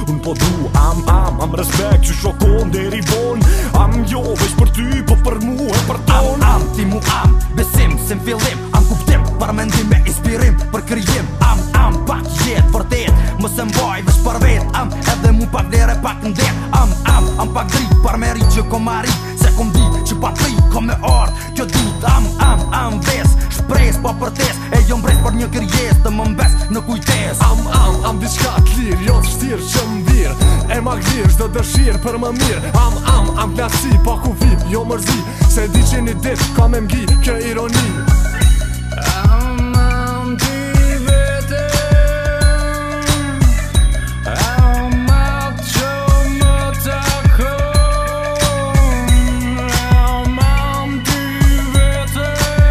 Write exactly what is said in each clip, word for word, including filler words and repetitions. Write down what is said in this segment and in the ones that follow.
Unë po du, am, am, am respekt që shokon deri von. Am jo, veç për ty, po për mu e për ton. Am, am, ti mu am, besim, se m'fillim. Am kuptim, për mendim me inspirim, për krijim. Am, am, pak jet, vërtet, mëse m'baj veç për vet. Am, edhe mu pak vlere, pak ndet. Am, am, am pak drit, par meri që kom arrit. Se kom di që pa pli, kom me art kjo dit. Am, am, am, ves, shpres, pa përtes. E jo mbres për një kërjes, të më mbes në kujtes. Am, am, am diçka t'lir, jo t'shtir që m'vir. E ma glir, shdo dëshir për më mirë. Am, am, am plasi, pa ku vip, jo mërzi. Se di që një dit, ka me m'gi, kjo ironi. Am, am, ti vete. Am, atë që më takon. Am, am, ti vete.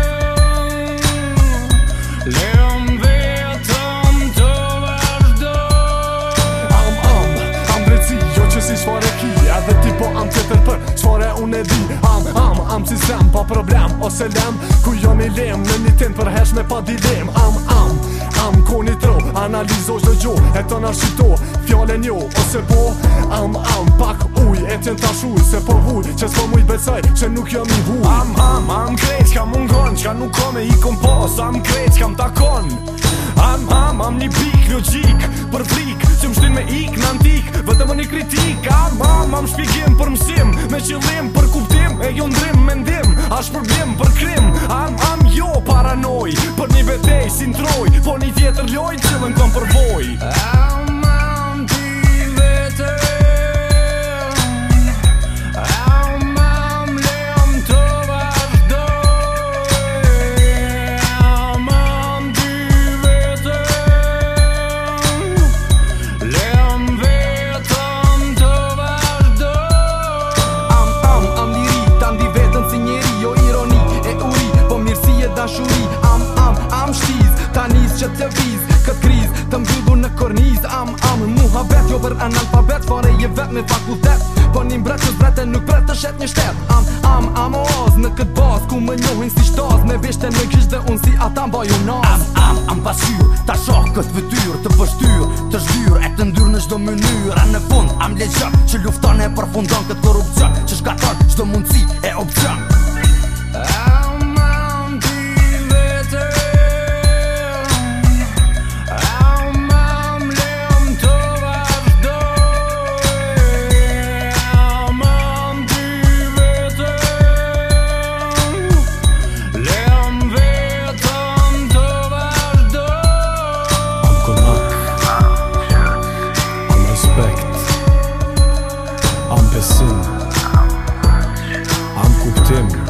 Lem vetëm të vazhdoj. Am, am, am drejtësi, jo që si shfare ki. Edhe ti po am tjetër për shfare unë e di. Am, am, am si sem, pa problem ose lem. Ku jo një lem, në një tin për hesh me pa dilem. Am, am, am, koni tro, analizo shdo gjo. E të në shqito, fjale njo ose po. Am, am, pak uj, e tjen ta shuj. Se po vuj, që s'po muj becaj, që nuk jam i huj. Am, am, am krejt, ka mungon, qka nuk kome i kompos. Am krejt, kam takon. Am, am, am një pik logik, për frik, që më shtin me ik në antik, vëtëm një kritik. Am, am, am shpjegim për mësim, me qëllim për kuptim, e jo ndrim mendim, a shpërblim për krim. Am, am, jo paranoj, për një betej si n'troj, po një tjetër loj, qëllën kom përvoj. Am, am, ti vete. Am, am, lem të vazhdoj. Am, am, ti vete. Lem vetëm të vazhdoj. Am, am, am liri, ta ndi vetën si njeri, jo ironi e uri, po mirësi e dashuri. Am, am, am shtiz, ta nis që të viz, këtë kriz, të mbyllu në korniz. Am, am, muhabet, jo për analfabet, fare je vet me fakultet. Po një mbret që zbrete nuk bret të shet një shtet. Am, am, am oz, në këtë baz, ku më njohin si shtaz. Me veshte në kysh dhe unë si ata mbaju naz. Am, am, am pasyr, ta shoh këtë vëtyr, të pështyr, të zhvyr, e të ndyr në gjdo mënyr. A në fund, am legjën, që lufton e përfundon këtë korupcion, që shkaton gjdo mundësi e opcion. Am, am, ti vete. Am, am, lem të vazhdoj. Am, am, ti vete. Lem vetëm të vazhdoj. Am konak, am respekt, am besim, am kuptim.